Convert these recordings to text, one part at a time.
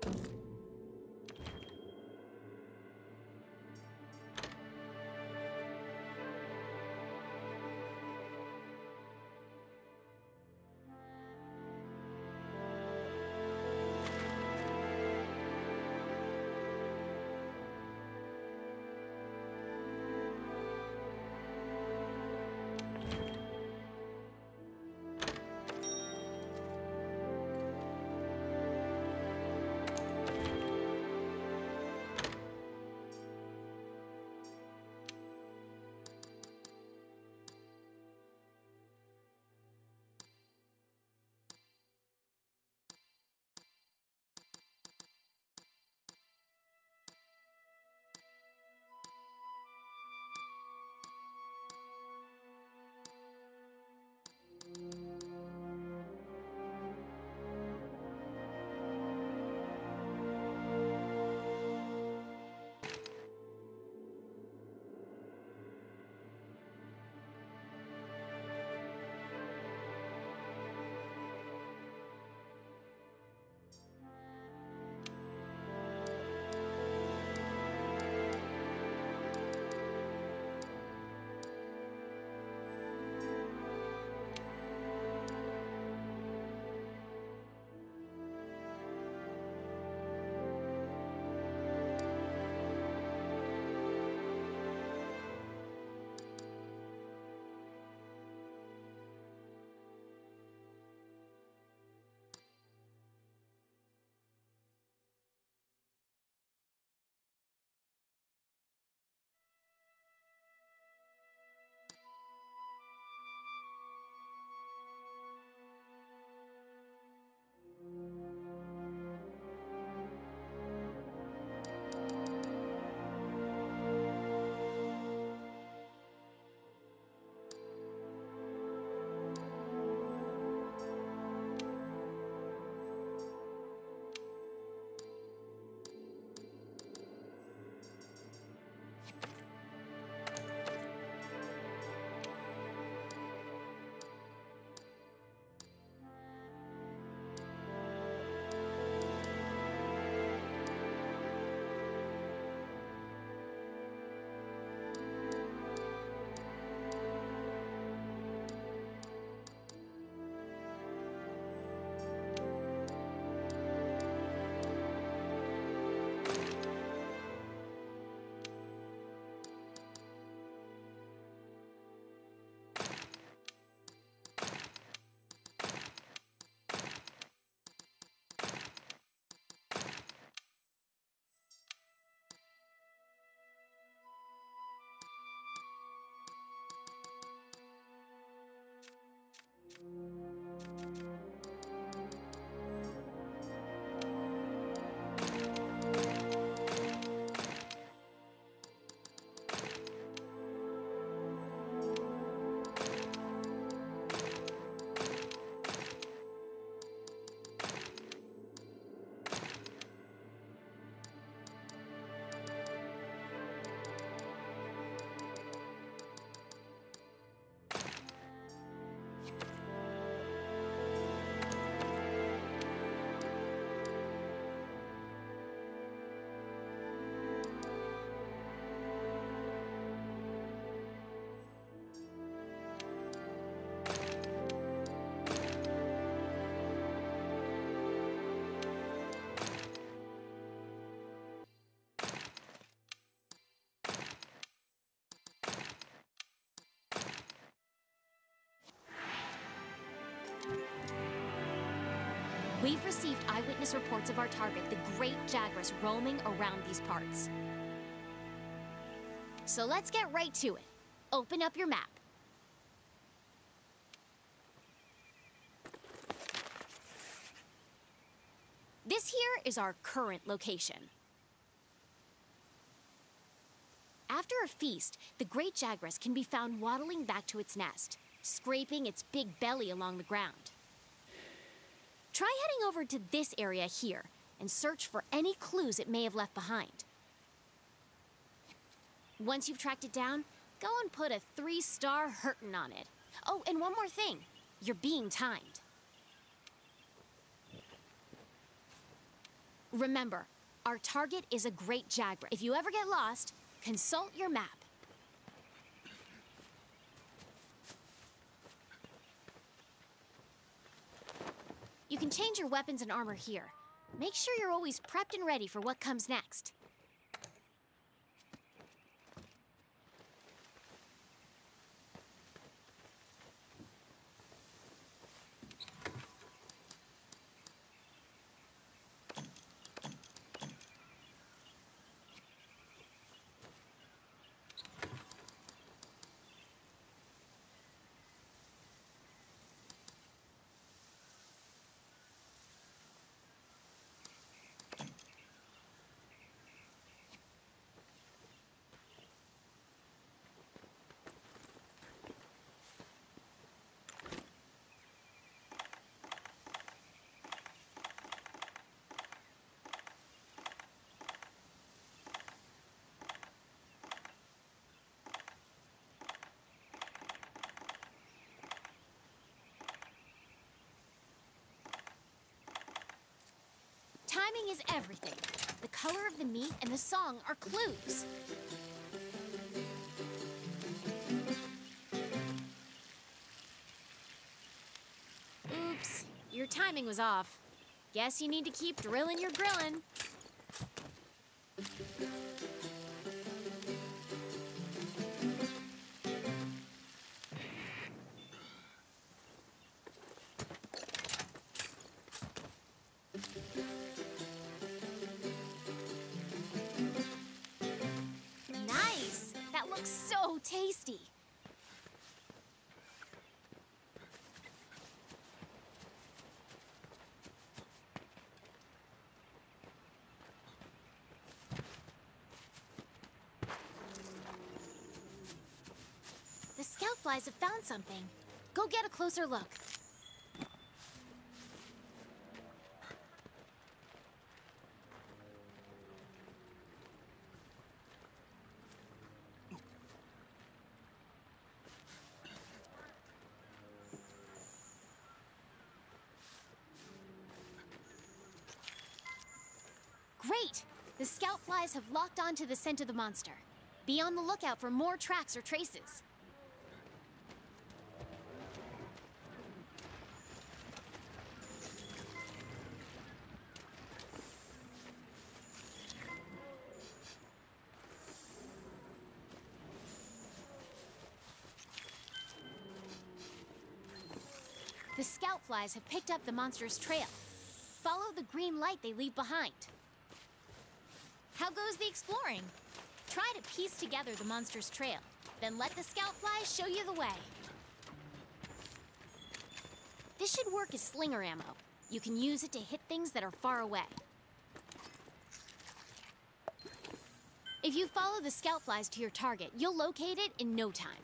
We've received eyewitness reports of our target, the Great Jaguars, roaming around these parts. So let's get right to it. Open up your map. This here is our current location. After a feast, the Great Jaguars can be found waddling back to its nest, scraping its big belly along the ground. Try heading over to this area here and search for any clues it may have left behind. Once you've tracked it down, go and put a 3-star hurtin' on it. Oh, and one more thing. You're being timed. Remember, our target is a great Jagras. If you ever get lost, consult your map. You can change your weapons and armor here. Make sure you're always prepped and ready for what comes next. Timing is everything. The color of the meat and the song are clues. Oops, your timing was off. Guess you need to keep drilling your grillin'. Nice! That looks so tasty. The scout flies have found something. Go get a closer look. Great! The scout flies have locked onto the scent of the monster. Be on the lookout for more tracks or traces. The scout flies have picked up the monster's trail. Follow the green light they leave behind. How goes the exploring? Try to piece together the monster's trail, then let the scout flies show you the way. This should work as slinger ammo. You can use it to hit things that are far away. If you follow the scout flies to your target, you'll locate it in no time.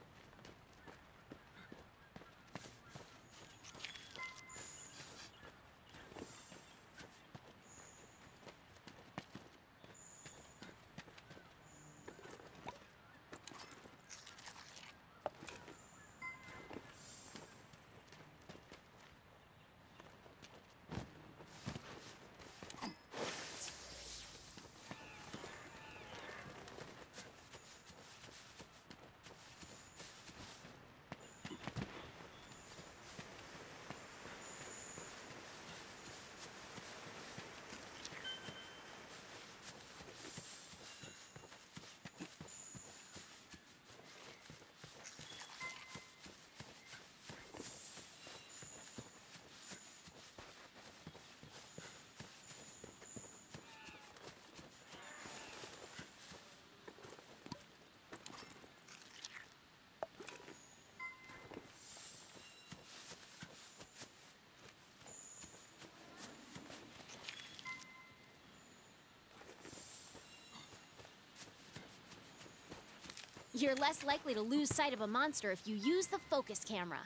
You're less likely to lose sight of a monster if you use the focus camera.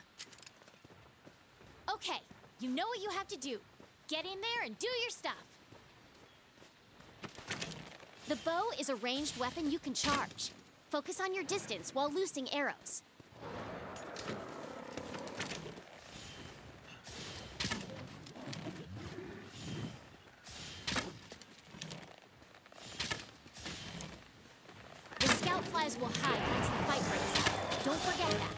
Okay, you know what you have to do. Get in there and do your stuff. The bow is a ranged weapon you can charge. Focus on your distance while loosing arrows. guys will hide once the fight breaks out. Don't forget that.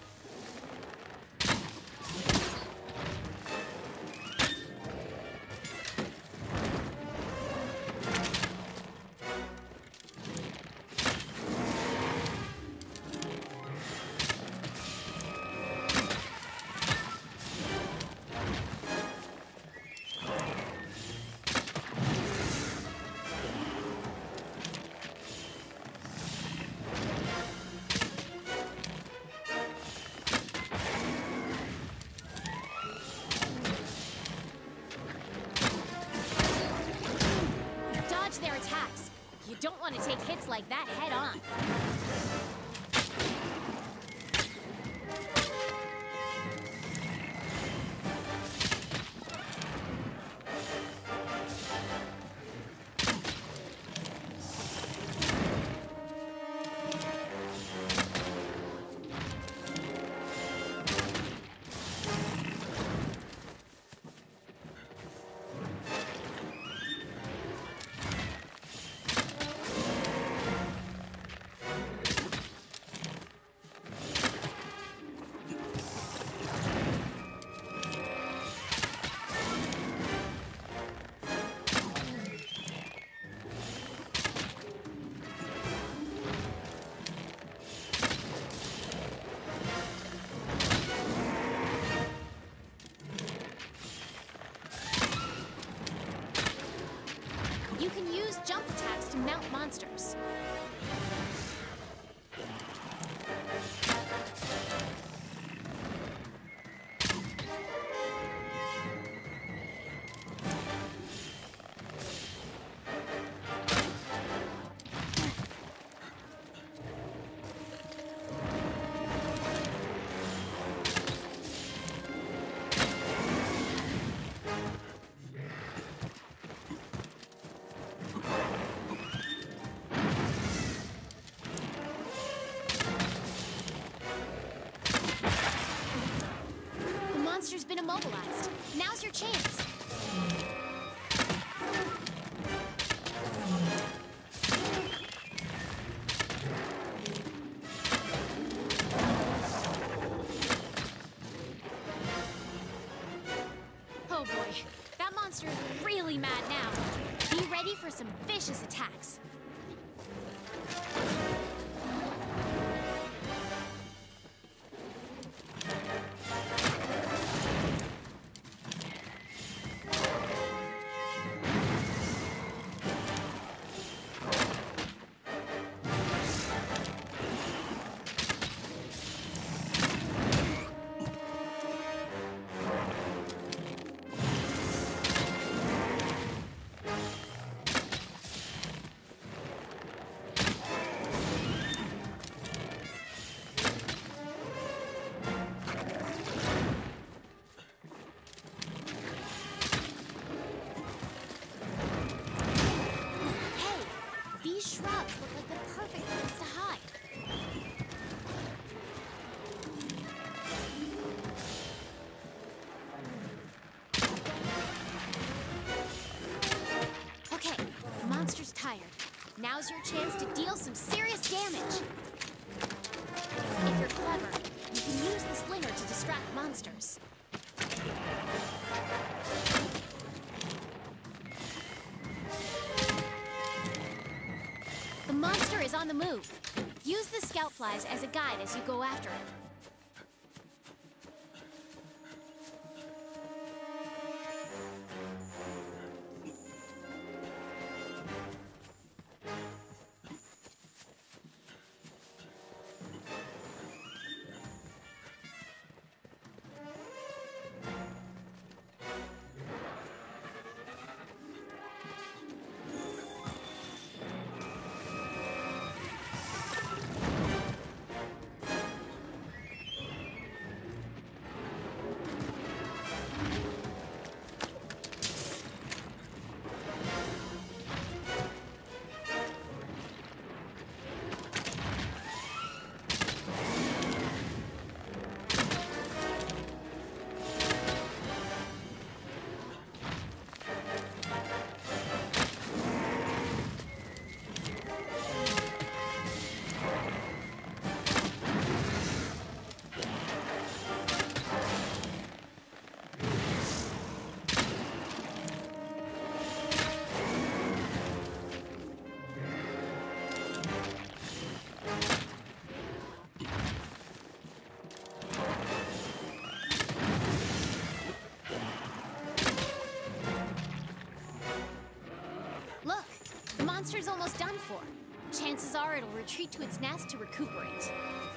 Their attacks. You don't want to take hits like that head on. You can use jump attacks to mount monsters. Monster's been immobilized. Now's your chance. Oh boy, that monster is really mad now. Be ready for some vicious attacks. Tired. Now's your chance to deal some serious damage. If you're clever, you can use the slinger to distract monsters. The monster is on the move. Use the scout flies as a guide as you go after it. The monster's almost done for. Chances are it'll retreat to its nest to recuperate.